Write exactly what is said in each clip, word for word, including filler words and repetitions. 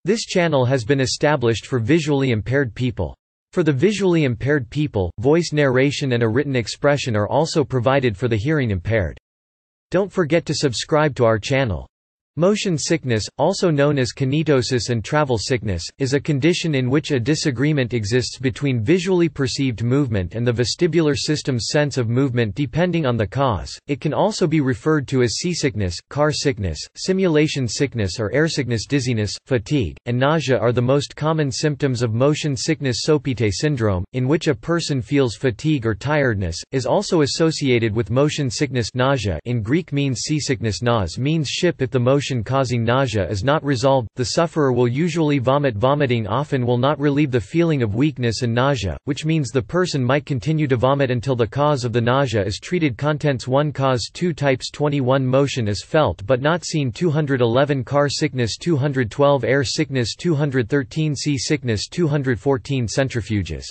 This channel has been established for visually impaired people. For the visually impaired people, voice narration and a written expression are also provided for the hearing impaired. Don't forget to subscribe to our channel. Motion sickness, also known as kinetosis and travel sickness, is a condition in which a disagreement exists between visually perceived movement and the vestibular system's sense of movement depending on the cause. It can also be referred to as seasickness, car sickness, simulation sickness or airsickness. Dizziness, fatigue, and nausea are the most common symptoms of motion sickness. Sopite syndrome, in which a person feels fatigue or tiredness, is also associated with motion sickness. Nausea in Greek means seasickness. Naus means ship. If the motion causing nausea is not resolved, the sufferer will usually vomit. Vomiting often will not relieve the feeling of weakness and nausea, which means the person might continue to vomit until the cause of the nausea is treated. Contents one Cause two Types twenty-one Motion is felt but not seen two hundred eleven Car sickness two hundred twelve Air sickness two hundred thirteen Seasickness two hundred fourteen Centrifuges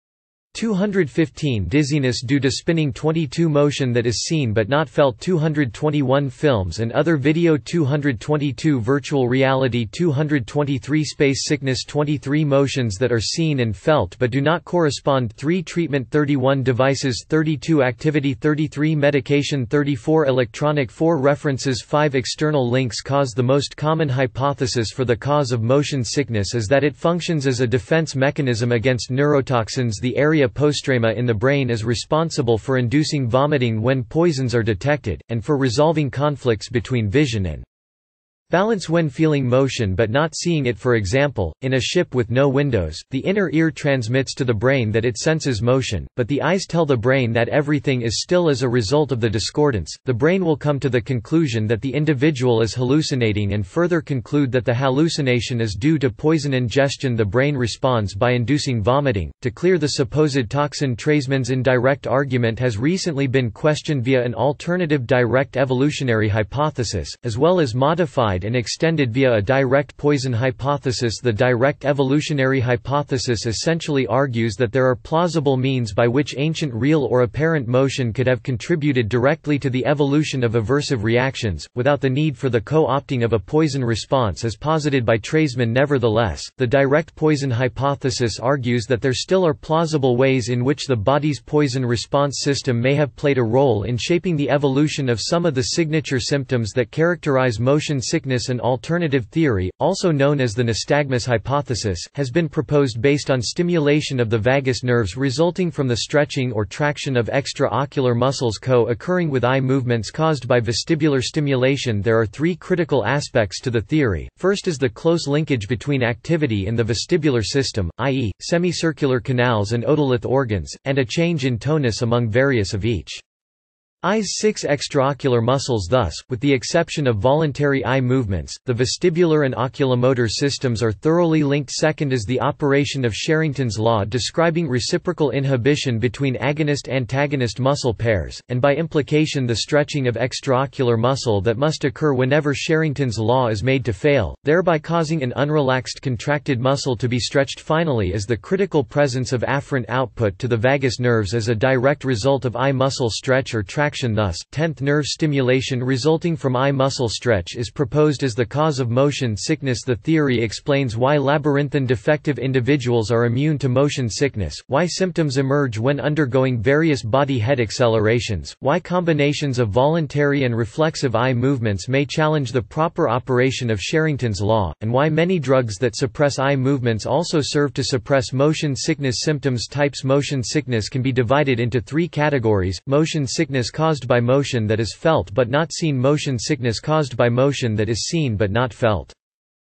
two hundred fifteen Dizziness due to spinning twenty-two Motion that is seen but not felt two hundred twenty-one Films and other video two hundred twenty-two Virtual reality two hundred twenty-three Space sickness twenty-three Motions that are seen and felt but do not correspond three Treatment thirty-one Devices thirty-two Activity thirty-three Medication thirty-four Electronic four References five External links. Cause. The most common hypothesis for the cause of motion sickness is that it functions as a defense mechanism against neurotoxins. The area postrema in the brain is responsible for inducing vomiting when poisons are detected, and for resolving conflicts between vision and balance when feeling motion but not seeing it. For example, in a ship with no windows, the inner ear transmits to the brain that it senses motion, but the eyes tell the brain that everything is still. As a result of the discordance, the brain will come to the conclusion that the individual is hallucinating and further conclude that the hallucination is due to poison ingestion. The brain responds by inducing vomiting, to clear the supposed toxin. Treisman's indirect argument has recently been questioned via an alternative direct evolutionary hypothesis, as well as modified and extended via a direct poison hypothesis. The direct evolutionary hypothesis essentially argues that there are plausible means by which ancient real or apparent motion could have contributed directly to the evolution of aversive reactions, without the need for the co-opting of a poison response as posited by Treisman. Nevertheless, the direct poison hypothesis argues that there still are plausible ways in which the body's poison response system may have played a role in shaping the evolution of some of the signature symptoms that characterize motion sickness. An alternative theory, also known as the nystagmus hypothesis, has been proposed based on stimulation of the vagus nerves resulting from the stretching or traction of extraocular muscles co-occurring with eye movements caused by vestibular stimulation. There are three critical aspects to the theory. First is the close linkage between activity in the vestibular system, that is, semicircular canals and otolith organs, and a change in tonus among various of each. Eye's six extraocular muscles. Thus, with the exception of voluntary eye movements, the vestibular and oculomotor systems are thoroughly linked. Second is the operation of Sherrington's law describing reciprocal inhibition between agonist-antagonist muscle pairs, and by implication the stretching of extraocular muscle that must occur whenever Sherrington's law is made to fail, thereby causing an unrelaxed contracted muscle to be stretched. Finally is the critical presence of afferent output to the vagus nerves as a direct result of eye muscle stretch or traction. Thus, tenth nerve stimulation resulting from eye muscle stretch is proposed as the cause of motion sickness. The theory explains why labyrinthine defective individuals are immune to motion sickness, why symptoms emerge when undergoing various body head accelerations, why combinations of voluntary and reflexive eye movements may challenge the proper operation of Sherrington's law, and why many drugs that suppress eye movements also serve to suppress motion sickness symptoms. Types. Motion sickness can be divided into three categories: motion sickness caused by motion that is felt but not seen, motion sickness caused by motion that is seen but not felt.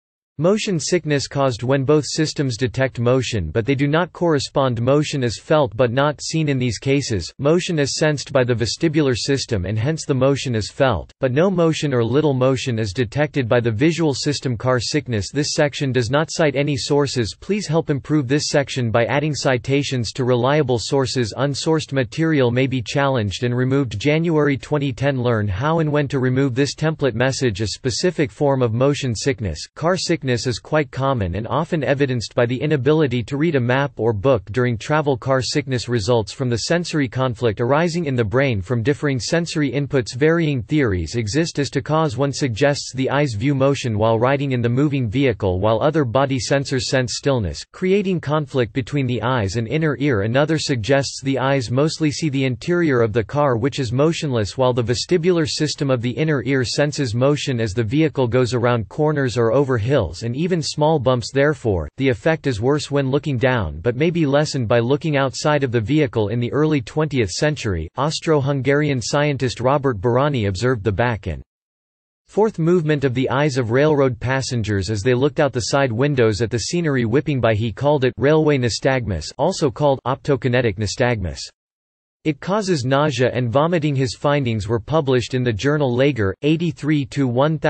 Motion sickness caused when both systems detect motion but they do not correspond. Motion is felt but not seen. In these cases, motion is sensed by the vestibular system and hence the motion is felt, but no motion or little motion is detected by the visual system. Car sickness. This section does not cite any sources. Please help improve this section by adding citations to reliable sources. Unsourced material may be challenged and removed. January twenty ten. Learn how and when to remove this template message. A specific form of motion sickness, car sickness, seasickness is quite common and often evidenced by the inability to read a map or book during travel. Car sickness results from the sensory conflict arising in the brain from differing sensory inputs. Varying theories exist as to cause. One suggests the eyes view motion while riding in the moving vehicle, while other body sensors sense stillness, creating conflict between the eyes and inner ear. Another suggests the eyes mostly see the interior of the car, which is motionless, while the vestibular system of the inner ear senses motion as the vehicle goes around corners or over hills and even small bumps. Therefore, the effect is worse when looking down but may be lessened by looking outside of the vehicle. In the early twentieth century, Austro-Hungarian scientist Robert Bárányi observed the back and forth movement of the eyes of railroad passengers as they looked out the side windows at the scenery whipping by. He called it railway nystagmus, also called optokinetic nystagmus. It causes nausea and vomiting. His findings were published in the journal Lager, eighty-three to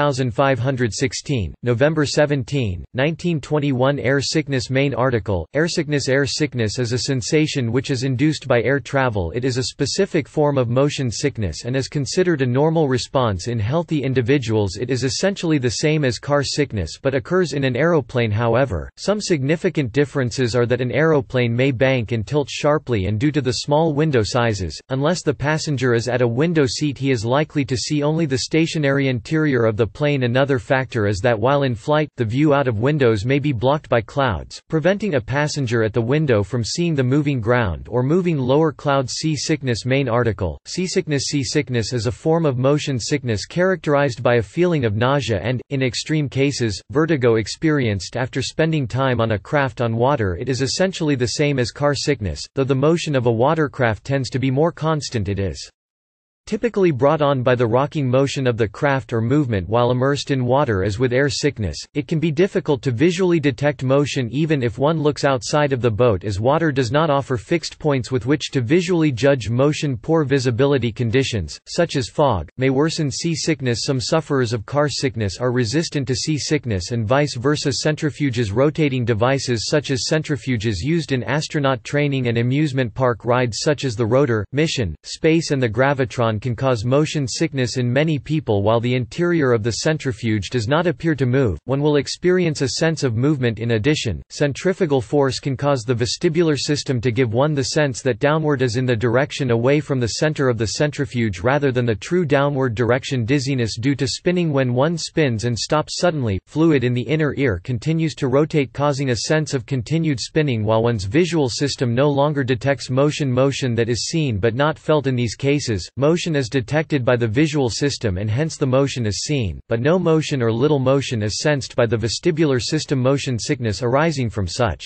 fifteen sixteen, November seventeenth, nineteen twenty-one. Air sickness. Main article, Airsickness. Air sickness is a sensation which is induced by air travel. It is a specific form of motion sickness and is considered a normal response in healthy individuals. It is essentially the same as car sickness but occurs in an aeroplane. However, some significant differences are that an aeroplane may bank and tilt sharply, and due to the small window size, unless the passenger is at a window seat, he is likely to see only the stationary interior of the plane. Another factor is that while in flight, the view out of windows may be blocked by clouds, preventing a passenger at the window from seeing the moving ground or moving lower clouds. Seasickness. Main article, Seasickness. Seasickness is a form of motion sickness characterized by a feeling of nausea and, in extreme cases, vertigo experienced after spending time on a craft on water. It is essentially the same as car sickness, though the motion of a watercraft tends to be more constant. It is typically brought on by the rocking motion of the craft or movement while immersed in water. As with air sickness, it can be difficult to visually detect motion even if one looks outside of the boat, as water does not offer fixed points with which to visually judge motion. Poor visibility conditions, such as fog, may worsen seasickness. Some sufferers of car sickness are resistant to seasickness and vice versa. Centrifuges. Rotating devices such as centrifuges used in astronaut training and amusement park rides such as the rotor, mission, space and the gravitron can cause motion sickness in many people. While the interior of the centrifuge does not appear to move, one will experience a sense of movement. In addition, centrifugal force can cause the vestibular system to give one the sense that downward is in the direction away from the center of the centrifuge rather than the true downward direction. Dizziness. Due to spinning. When one spins and stops suddenly, fluid in the inner ear continues to rotate, causing a sense of continued spinning while one's visual system no longer detects motion. Motion that is seen but not felt. In these cases, motion is detected by the visual system and hence the motion is seen, but no motion or little motion is sensed by the vestibular system. Motion sickness arising from such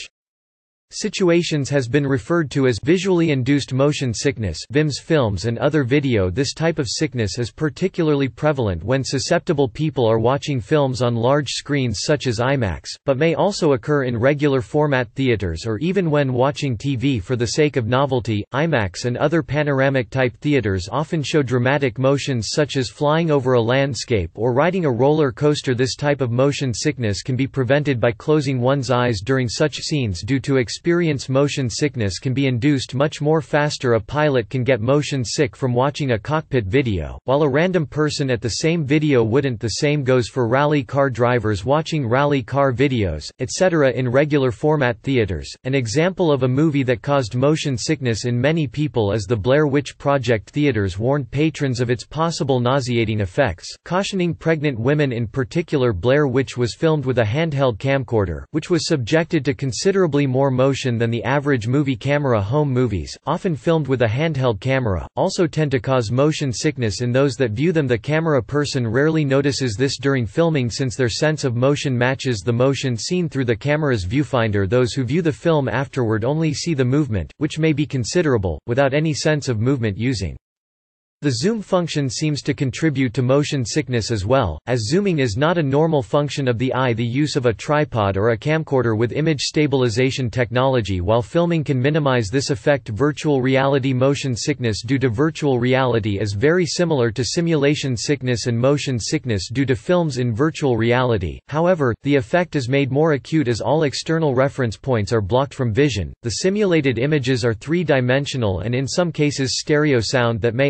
situations has been referred to as visually induced motion sickness. V I Ms films and other video. This type of sickness is particularly prevalent when susceptible people are watching films on large screens such as IMAX, but may also occur in regular format theaters or even when watching T V for the sake of novelty. IMAX and other panoramic type theaters often show dramatic motions such as flying over a landscape or riding a roller coaster. This type of motion sickness can be prevented by closing one's eyes during such scenes. Due to experience, motion sickness can be induced much more faster. A pilot can get motion sick from watching a cockpit video, while a random person at the same video wouldn't. The same goes for rally car drivers watching rally car videos, et cetera in regular format theaters. An example of a movie that caused motion sickness in many people is The Blair Witch Project. Theaters warned patrons of its possible nauseating effects, cautioning pregnant women in particular. Blair Witch was filmed with a handheld camcorder, which was subjected to considerably more motion than the average movie camera. Home movies, often filmed with a handheld camera, also tend to cause motion sickness in those that view them. The camera person rarely notices this during filming since their sense of motion matches the motion seen through the camera's viewfinder. Those who view the film afterward only see the movement, which may be considerable, without any sense of movement. Using the zoom function seems to contribute to motion sickness as well, as zooming is not a normal function of the eye. The use of a tripod or a camcorder with image stabilization technology while filming can minimize this effect. Virtual reality. Motion sickness due to virtual reality is very similar to simulation sickness and motion sickness due to films in virtual reality. However, the effect is made more acute as all external reference points are blocked from vision. The simulated images are three-dimensional and in some cases stereo sound that may also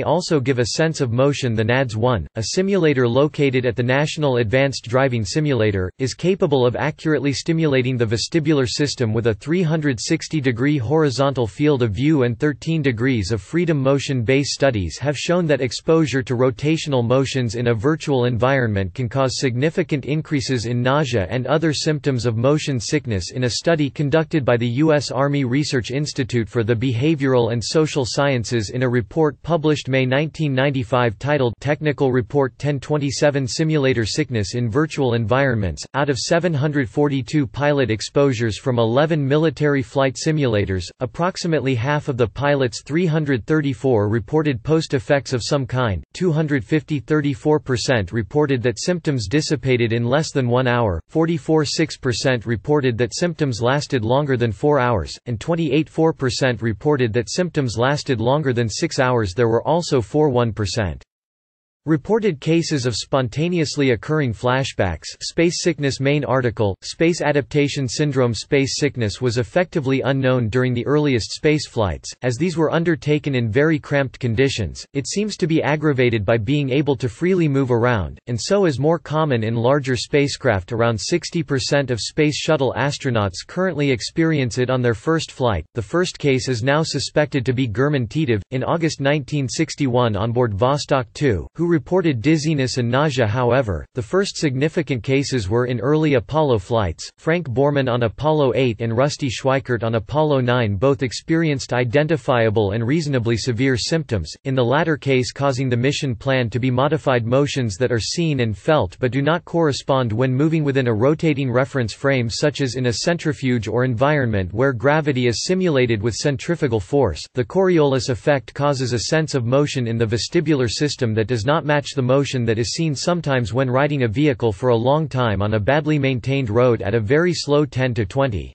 give a sense of motion. The N A D S one, a simulator located at the National Advanced Driving Simulator, is capable of accurately stimulating the vestibular system with a three hundred sixty degree horizontal field of view and thirteen degrees of freedom motion. Base studies have shown that exposure to rotational motions in a virtual environment can cause significant increases in nausea and other symptoms of motion sickness. In a study conducted by the U S Army Research Institute for the Behavioral and Social Sciences in a report published May nineteen ninety-five titled Technical Report ten twenty-seven Simulator Sickness in Virtual Environments, out of seven hundred forty-two pilot exposures from eleven military flight simulators, approximately half of the pilots, three hundred thirty-four, reported post-effects of some kind, two hundred fifty thirty-four percent reported that symptoms dissipated in less than one hour, forty-four point six percent reported that symptoms lasted longer than four hours, and twenty-eight point four percent reported that symptoms lasted longer than six hours. There were also four point one percent reported cases of spontaneously occurring flashbacks. Space sickness. Main article, Space Adaptation Syndrome. Space sickness was effectively unknown during the earliest space flights, as these were undertaken in very cramped conditions. It seems to be aggravated by being able to freely move around, and so is more common in larger spacecraft. Around sixty percent of Space Shuttle astronauts currently experience it on their first flight. The first case is now suspected to be German Titov, in August nineteen sixty-one on board Vostok two, who reported dizziness and nausea. However, the first significant cases were in early Apollo flights. Frank Borman on Apollo eight and Rusty Schweickart on Apollo nine both experienced identifiable and reasonably severe symptoms, in the latter case causing the mission plan to be modified. Motions that are seen and felt but do not correspond when moving within a rotating reference frame, such as in a centrifuge or environment where gravity is simulated with centrifugal force. The Coriolis effect causes a sense of motion in the vestibular system that does not match the motion that is seen sometimes when riding a vehicle for a long time on a badly maintained road at a very slow ten to twenty.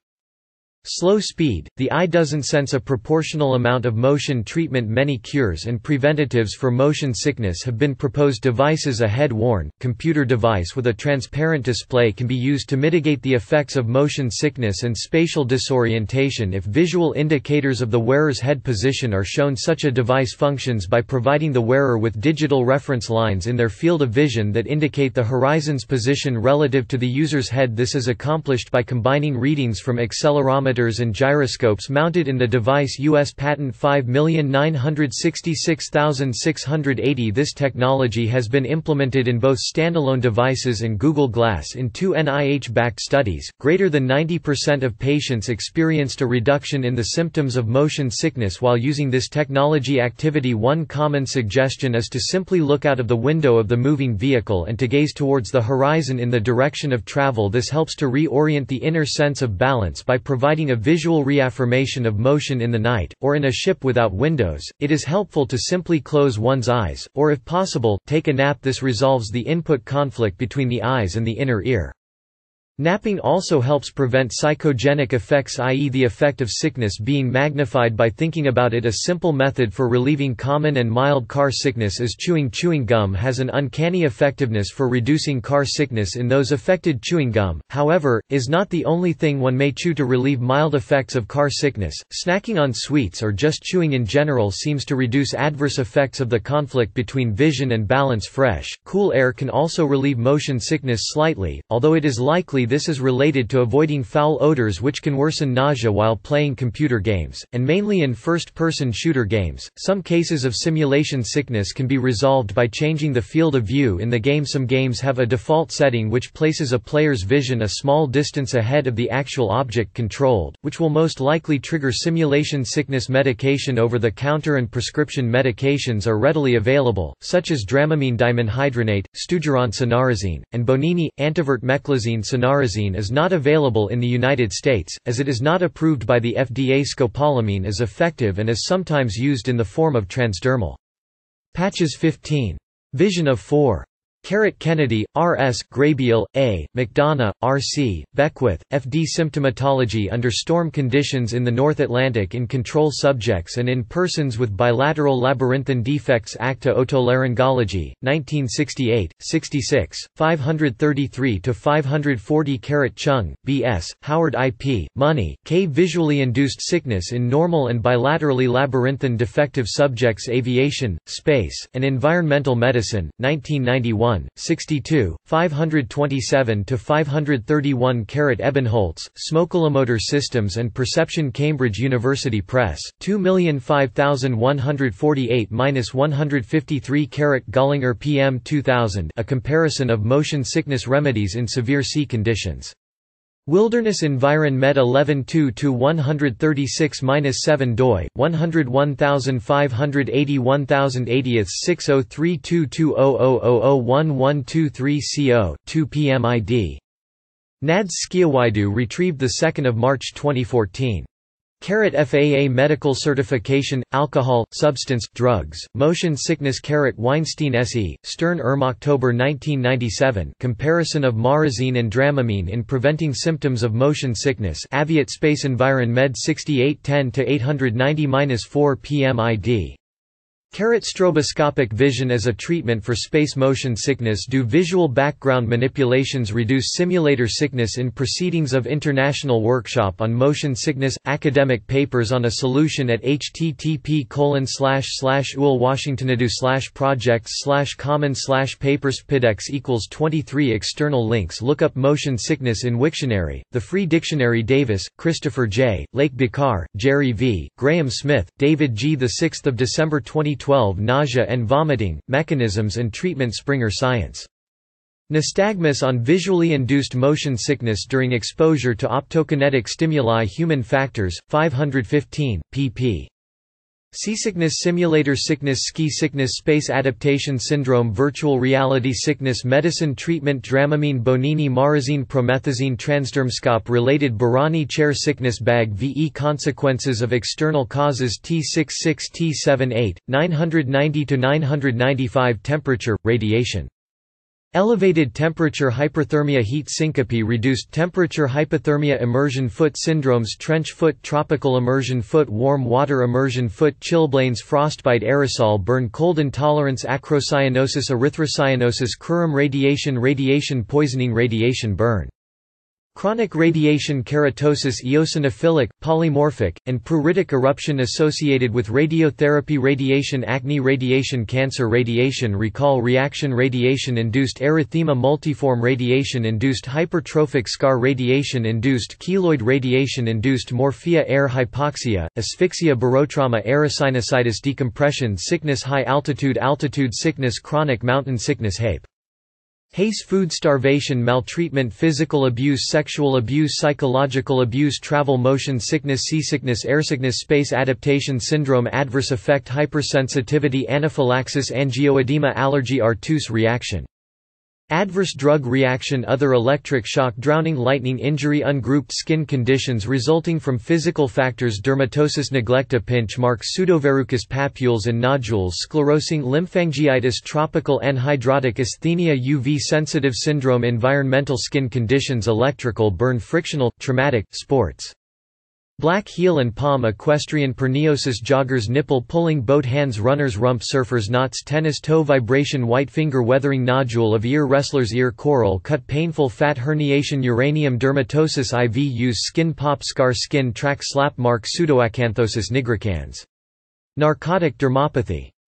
Slow speed. The eye doesn't sense a proportional amount of motion. Treatment. Many cures and preventatives for motion sickness have been proposed. Devices. A head-worn, computer device with a transparent display can be used to mitigate the effects of motion sickness and spatial disorientation if visual indicators of the wearer's head position are shown. Such a device functions by providing the wearer with digital reference lines in their field of vision that indicate the horizon's position relative to the user's head. This is accomplished by combining readings from accelerometers and gyroscopes mounted in the device. U S patent five million nine hundred sixty-six thousand six hundred eighty. This technology has been implemented in both standalone devices and Google Glass. In two N I H-backed studies, greater than ninety percent of patients experienced a reduction in the symptoms of motion sickness while using this technology. Activity. One common suggestion is to simply look out of the window of the moving vehicle and to gaze towards the horizon in the direction of travel. This helps to reorient the inner sense of balance by providing a visual reaffirmation of motion. In the night, or in a ship without windows, it is helpful to simply close one's eyes, or if possible, take a nap. This resolves the input conflict between the eyes and the inner ear. Napping also helps prevent psychogenic effects, that is the effect of sickness being magnified by thinking about it. A simple method for relieving common and mild car sickness is chewing. Chewing gum has an uncanny effectiveness for reducing car sickness in those affected. Chewing gum, however, is not the only thing one may chew to relieve mild effects of car sickness. Snacking on sweets or just chewing in general seems to reduce adverse effects of the conflict between vision and balance. Fresh, cool air can also relieve motion sickness slightly, although it is likely this is related to avoiding foul odors which can worsen nausea while playing computer games, and mainly in first-person shooter games. Some cases of simulation sickness can be resolved by changing the field of view in the game. Some games have a default setting which places a player's vision a small distance ahead of the actual object controlled, which will most likely trigger simulation sickness. Medication. Over-the-counter and prescription medications are readily available, such as Dramamine dimenhydrinate, Stugeron sonarazine, and Bonini. Antivert meclizine. Sonarazine is not available in the United States, as it is not approved by the F D A. Scopolamine is effective and is sometimes used in the form of transdermal patches. fifteen. Vision of four. Kennedy, R S Grabiel, A. McDonough, R C Beckwith, F D Symptomatology under storm conditions in the North Atlantic in control subjects and in persons with bilateral labyrinthine defects. Acta Otolaryngology, nineteen sixty-eight, sixty-six, five thirty-three to five forty. Chung, B S, Howard I P, Money, K. Visually induced sickness in normal and bilaterally labyrinthine defective subjects. Aviation, Space, and Environmental Medicine, nineteen ninety-one, sixty-two, five twenty-seven to five thirty-one. Ebenholtz, Smokelomotor Systems and Perception. Cambridge University Press, two million five thousand one hundred forty-eight to one fifty-three. Gollinger P M two thousand, A Comparison of Motion Sickness Remedies in Severe Sea Conditions. Wilderness Environ Med eleven two to one thirty-six dash seven doi, one oh one five eight one eighty six oh three two two oh oh oh oh one one two three co, two P M I D. Nads Skiawaidu retrieved second of March twenty fourteen. F A A Medical Certification, Alcohol, Substance, Drugs, Motion Sickness. Weinstein S E, Stern Erm October nineteen ninety-seven. Comparison of Maurazine and Dramamine in Preventing Symptoms of Motion Sickness. Aviat Space Environ Med sixty-eight ten to eight ninety dash four P M I D. Stroboscopic vision as a treatment for space motion sickness. Do visual background manipulations reduce simulator sickness? In Proceedings of International Workshop on Motion Sickness, academic papers on a solution at http colon slash slash ul washingtonadu slash projects slash common slash papers pidex equals twenty-three. External links. Look up motion sickness in Wiktionary, The Free Dictionary. Davis, Christopher J., Lake Bikar, Jerry V., Graham Smith, David G. the sixth of December twenty twelve. Nausea and Vomiting, Mechanisms and Treatment. Springer Science. Nystagmus on visually induced motion sickness during exposure to optokinetic stimuli. Human Factors, five fifteen, pp. Seasickness Simulator Sickness Ski Sickness Space Adaptation Syndrome Virtual Reality Sickness Medicine Treatment Dramamine Bonini Maurazine Promethazine Transdermscope Related Barani Chair Sickness Bag V E Consequences of External Causes T sixty-six T seventy-eight, nine ninety to nine ninety-five. Temperature, Radiation. Elevated temperature hyperthermia heat syncope reduced temperature hypothermia immersion foot syndromes trench foot tropical immersion foot warm water immersion foot chilblains frostbite aerosol burn cold intolerance acrocyanosis erythrocyanosis crurum radiation radiation poisoning radiation burn. Chronic radiation keratosis eosinophilic, polymorphic, and pruritic eruption associated with radiotherapy radiation acne radiation cancer radiation recall reaction radiation-induced erythema multiform radiation-induced hypertrophic scar radiation-induced keloid radiation-induced morphea air hypoxia, asphyxia barotrauma aerosinusitis decompression sickness high altitude altitude sickness chronic mountain sickness H A P E. Haze food starvation maltreatment physical abuse sexual abuse psychological abuse travel motion sickness seasickness airsickness space adaptation syndrome adverse effect hypersensitivity anaphylaxis angioedema allergy artuse reaction. Adverse drug reaction other electric shock drowning lightning injury ungrouped skin conditions resulting from physical factors dermatosis neglecta pinch mark pseudoverrucous papules and nodules sclerosing lymphangiitis tropical anhydrotic asthenia U V-sensitive syndrome environmental skin conditions electrical burn frictional, traumatic, sports. Black heel and palm equestrian perniosis joggers nipple pulling boat hands runners rump surfers knots tennis toe vibration white finger weathering nodule of ear wrestler's ear coral cut painful fat herniation uranium dermatosis I V use skin pop scar skin track slap mark pseudoacanthosis nigricans. Narcotic dermopathy.